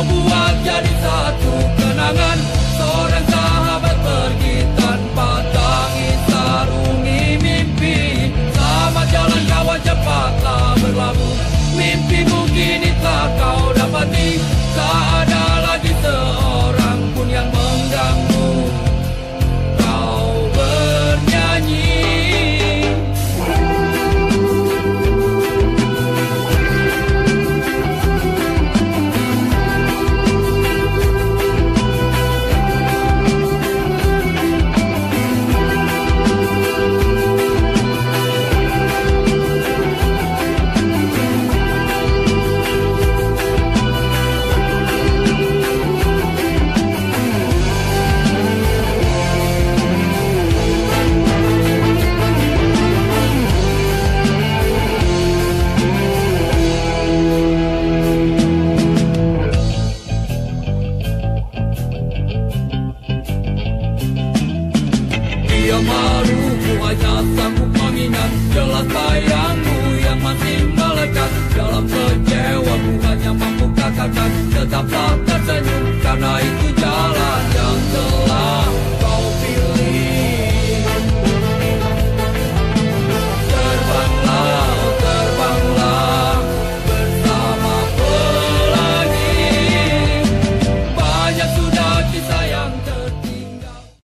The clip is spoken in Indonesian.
buat jadi satu kenangan. Seorang sahabat pergi tanpa tangis, sarungi mimpi. Selamat jalan kawan, cepatlah berlabuh. Mimpimu kini telah kau dapati. Tak ada lagi seorang pun yang mengganggu kau bernyanyi. Dia malu, ku hanya sanggup mengingat jelas bayangmu yang masih melekat dalam kecewa. Ku hanya mampu katakan tetaplah